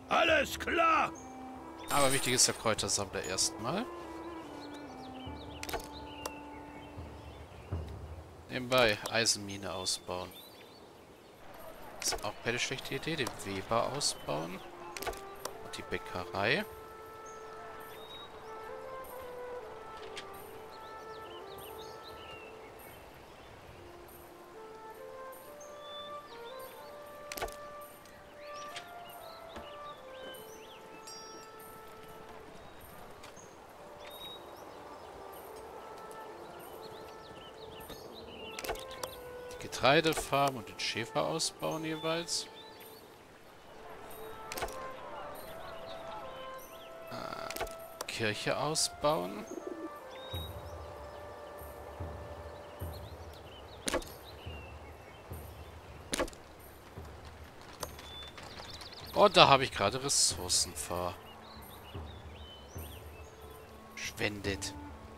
Alles klar! Aber wichtig ist der Kräutersammler erstmal. Nebenbei Eisenmine ausbauen. Ist auch keine schlechte Idee. Den Weber ausbauen. Und die Bäckerei. Getreidefarm und den Schäfer ausbauen jeweils. Kirche ausbauen. Und da habe ich gerade Ressourcen verschwendet.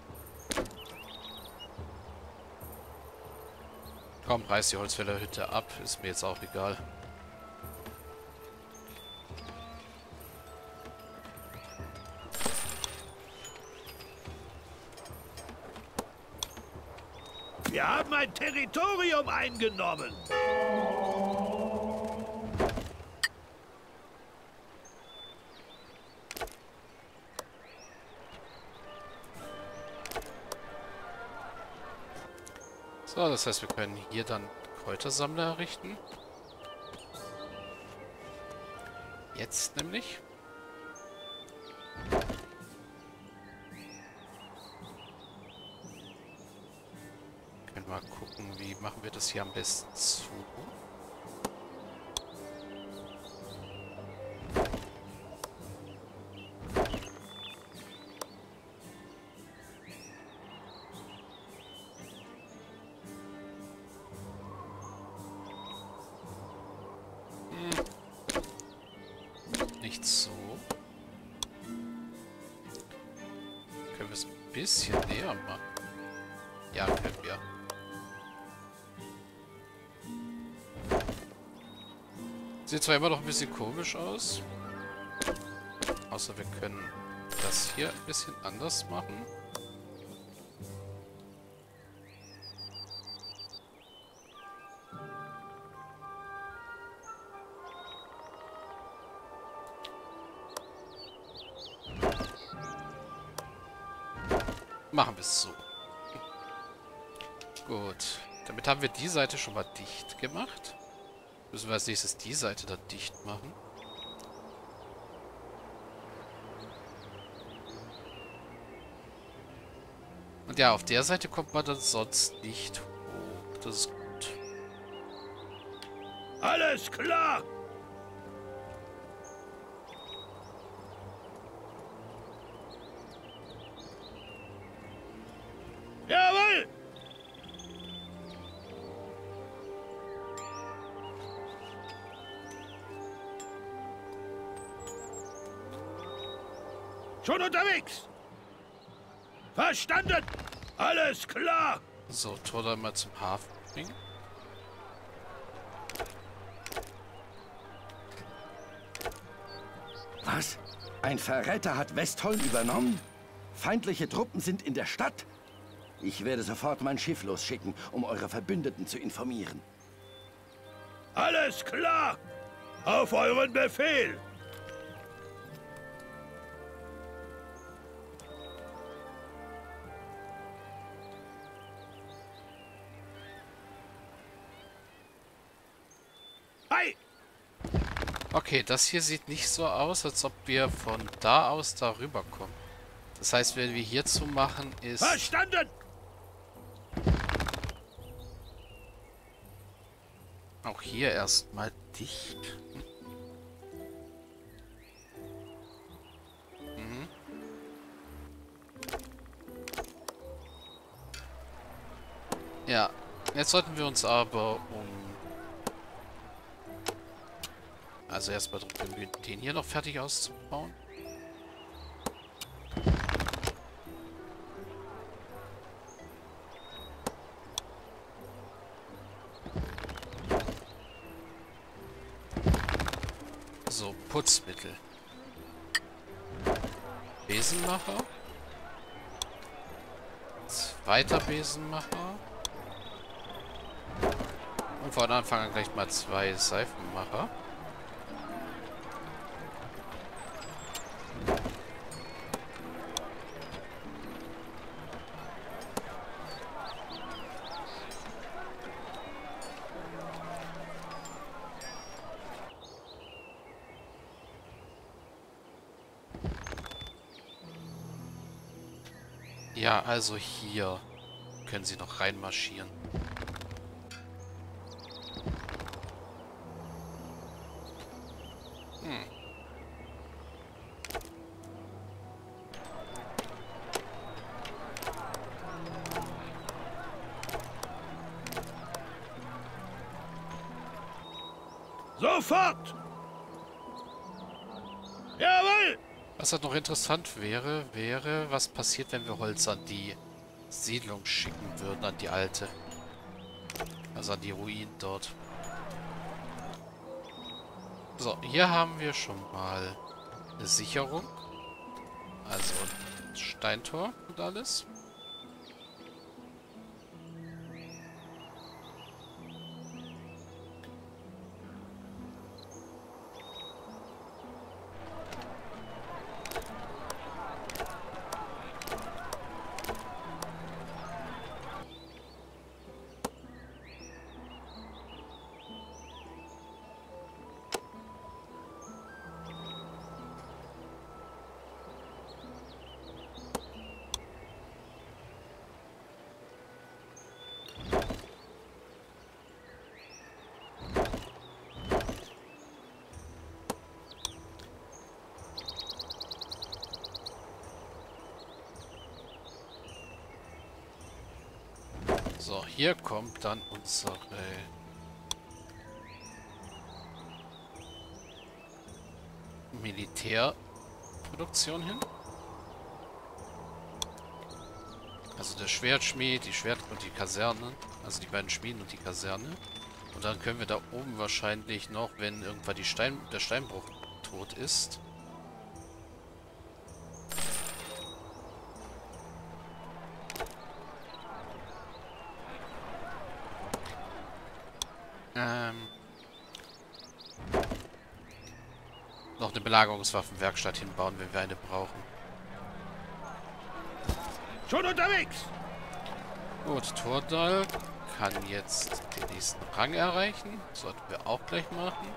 Komm, reiß die Holzfällerhütte ab. Ist mir jetzt auch egal. Wir haben ein Territorium eingenommen. So, das heißt, wir können hier dann Kräutersammler errichten. Jetzt nämlich. Können wir mal gucken, wie machen wir das hier am besten zu. Nicht so. Können wir es ein bisschen näher machen? Ja, können wir. Sieht zwar immer noch ein bisschen komisch aus. Außer wir können das hier ein bisschen anders machen. Machen wir es so. Gut. Damit haben wir die Seite schon mal dicht gemacht. Müssen wir als nächstes die Seite dann dicht machen. Und ja, auf der Seite kommt man dann sonst nicht hoch. Das ist gut. Alles klar! Jawohl! Schon unterwegs! Verstanden! Alles klar! So, Tor dann mal zum Hafen bringen. Was? Ein Verräter hat Westholm übernommen? Feindliche Truppen sind in der Stadt? Ich werde sofort mein Schiff losschicken, um eure Verbündeten zu informieren. Alles klar! Auf euren Befehl! Hi! Okay, das hier sieht nicht so aus, als ob wir von da aus darüber kommen. Das heißt, wenn wir hierzu machen, ist... Verstanden! Auch hier erstmal dicht. Mhm. Ja, jetzt sollten wir uns aber also erstmal darum bemühen, den hier noch fertig auszubauen. So, Putzmittel. Besenmacher. Zweiter Besenmacher. Und von Anfang an gleich mal 2 Seifenmacher. Ja, also hier können sie noch reinmarschieren. Sofort! Jawohl! Was halt noch interessant wäre, was passiert, wenn wir Holz an die Siedlung schicken würden, an die alte. Also an die Ruinen dort. So, hier haben wir schon mal eine Sicherung. Also ein Steintor und alles. So, hier kommt dann unsere Militärproduktion hin. Also der Schwertschmied, die Schwert- und die Kaserne. Also die beiden Schmieden und die Kaserne. Und dann können wir da oben wahrscheinlich noch, wenn irgendwann der Steinbruch tot ist, noch eine Belagerungswaffenwerkstatt hinbauen, wenn wir eine brauchen. Schon unterwegs! Gut, Tordal kann jetzt den nächsten Rang erreichen. Sollten wir auch gleich machen.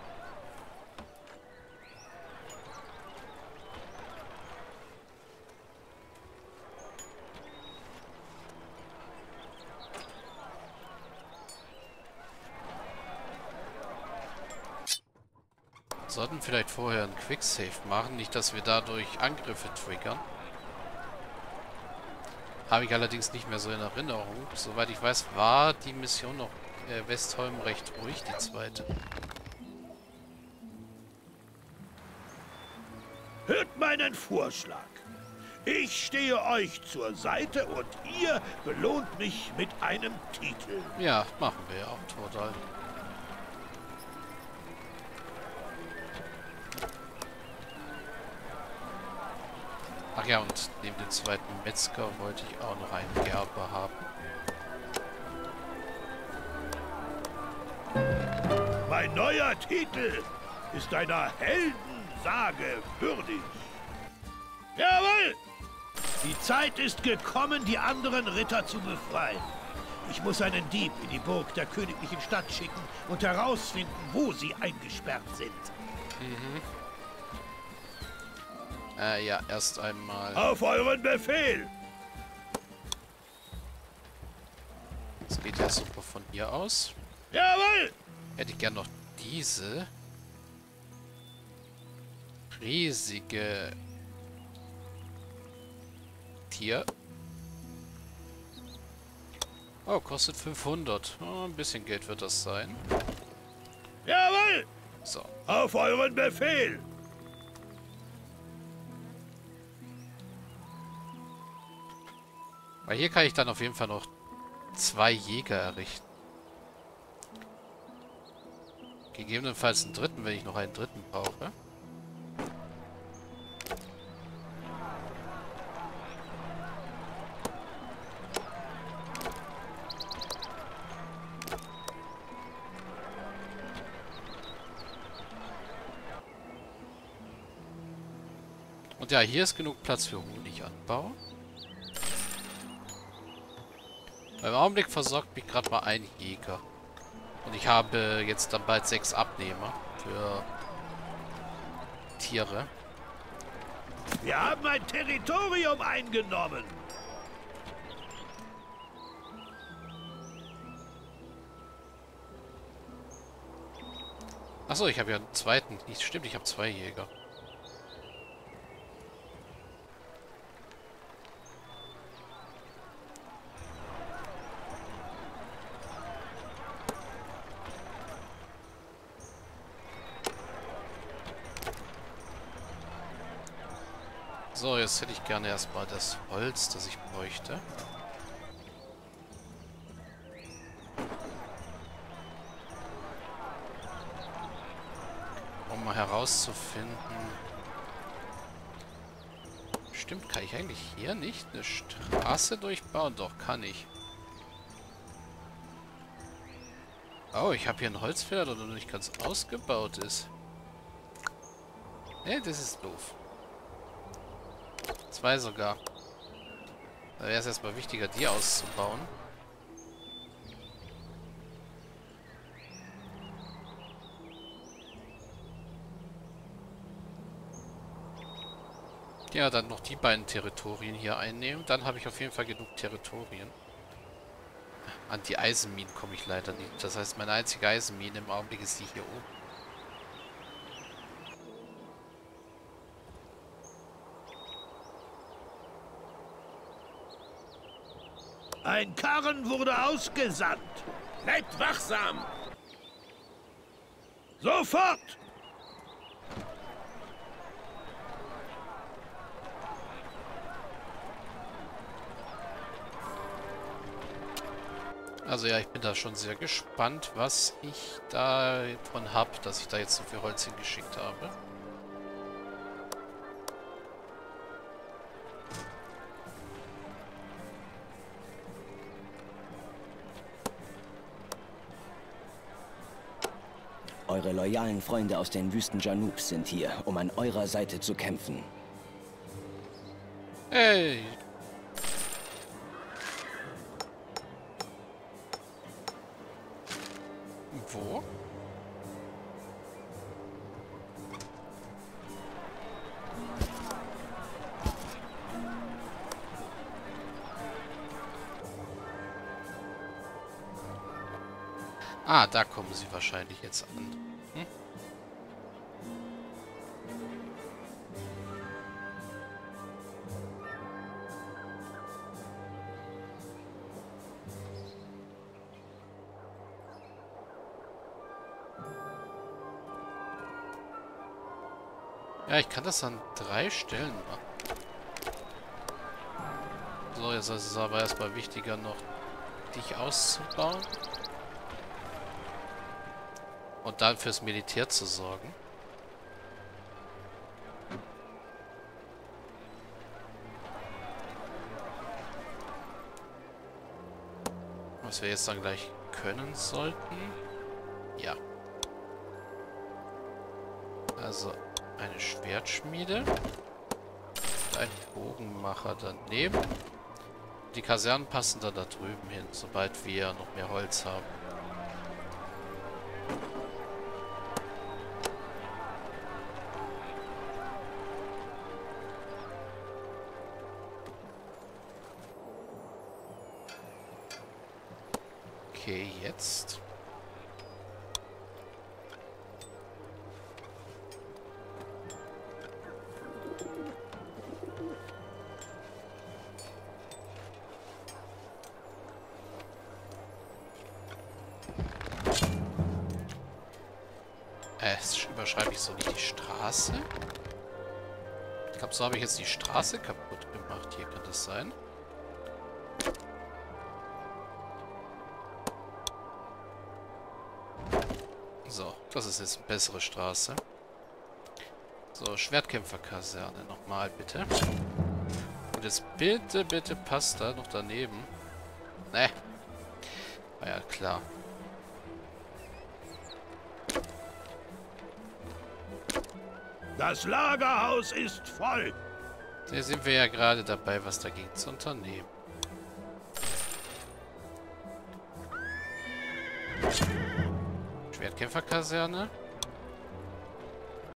Sollten vielleicht vorher einen Quicksave machen, nicht dass wir dadurch Angriffe triggern. Habe ich allerdings nicht mehr so in Erinnerung. Soweit ich weiß, war die Mission noch Westholm recht ruhig, die zweite. Hört meinen Vorschlag. Ich stehe euch zur Seite und ihr belohnt mich mit einem Titel. Ja, machen wir ja auch total. Ach ja, und neben dem zweiten Metzger wollte ich auch noch einen Gerber haben. Mein neuer Titel ist einer Heldensage würdig. Jawohl! Die Zeit ist gekommen, die anderen Ritter zu befreien. Ich muss einen Dieb in die Burg der königlichen Stadt schicken und herausfinden, wo sie eingesperrt sind. Ja, erst einmal. Auf euren Befehl! Das geht ja super von hier aus. Jawohl! Hätte ich gern noch diese riesige Tier. Oh, kostet 500. Oh, ein bisschen Geld wird das sein. Jawohl! So. Auf euren Befehl! Weil hier kann ich dann auf jeden Fall noch 2 Jäger errichten. Gegebenenfalls einen dritten, wenn ich noch einen dritten brauche. Und ja, hier ist genug Platz für Honiganbau. Im Augenblick versorgt mich gerade mal ein Jäger. Und ich habe jetzt dann bald 6 Abnehmer für Tiere. Wir haben ein Territorium eingenommen. Achso, ich habe ja einen zweiten. Nicht stimmt, ich habe 2 Jäger. So, jetzt hätte ich gerne erstmal das Holz, das ich bräuchte. Um mal herauszufinden... Stimmt, kann ich eigentlich hier nicht eine Straße durchbauen? Doch, kann ich. Oh, ich habe hier ein Holzfeld, das noch nicht ganz ausgebaut ist. Ne, das ist doof. 2 sogar. Da wäre es erstmal wichtiger, die auszubauen. Ja, dann noch die beiden Territorien hier einnehmen. Dann habe ich auf jeden Fall genug Territorien. An die Eisenminen komme ich leider nicht. Das heißt, meine einzige Eisenmine im Augenblick ist die hier oben. Ein Karren wurde ausgesandt. Bleibt wachsam! Sofort! Also ja, ich bin da schon sehr gespannt, was ich davon habe, dass ich da jetzt so viel Holz hingeschickt habe. Eure loyalen Freunde aus den Wüsten Janubs sind hier, um an eurer Seite zu kämpfen. Hey! Wo? Ah, da kommen sie wahrscheinlich jetzt an. Hm? Ja, ich kann das an 3 Stellen machen. So, jetzt ist es aber erstmal wichtiger noch, dich auszubauen. Und dann fürs Militär zu sorgen. Was wir jetzt dann gleich können sollten. Ja. Also eine Schwertschmiede. Und ein Bogenmacher daneben. Die Kasernen passen dann da drüben hin, sobald wir noch mehr Holz haben. Okay, jetzt. Überschreibe ich so nicht die Straße? Ich glaube, so habe ich jetzt die Straße kaputt gemacht. Hier kann das sein. So. Das ist jetzt eine bessere Straße. So, Schwertkämpferkaserne nochmal, bitte. Und jetzt bitte, bitte passt da noch daneben. Ne. War ja klar. Das Lagerhaus ist voll. Da sind wir ja gerade dabei, was dagegen zu unternehmen. Schwertkämpferkaserne.